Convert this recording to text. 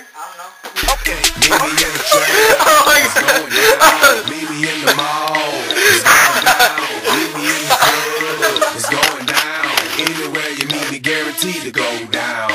I don't know. Okay. Meet me in the train. It's going down. Meet me in the mall. It's going down. Meet me in the club. It's going down. Anywhere you meet me, guaranteed to go down.